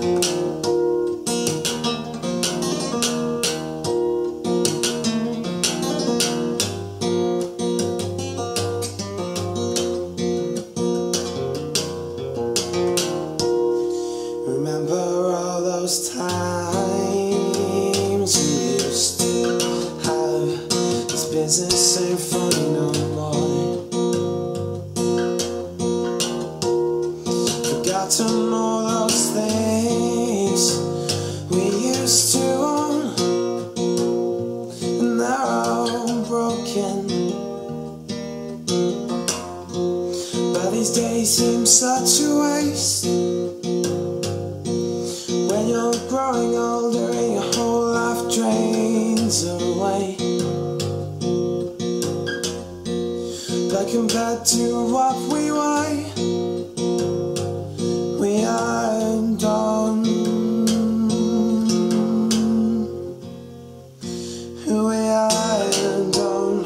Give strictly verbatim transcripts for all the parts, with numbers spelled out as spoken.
Remember all those times we used to have? This business ain't funny no more. Forgotten all those things we used to own, and they're all broken. But these days seem such a waste. When you're growing older and your whole life drains away. But compared to what we were, we are done. We are done.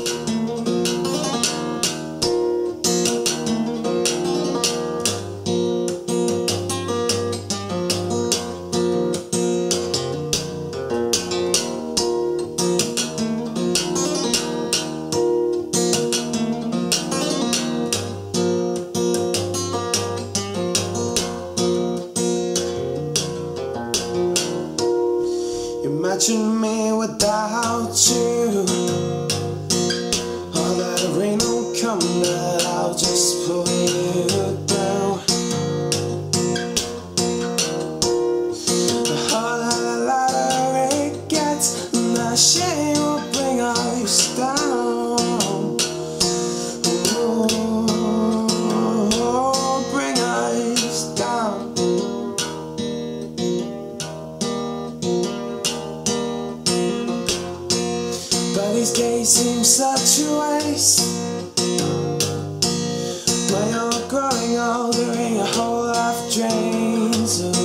Imagine me without you. Oh, that rain will come, but I'll just pull you down. The harder the lighter it gets, and the shame will bring us down. Oh, bring us down. But these days seem such a waste. When you're growing older and your whole life drains away.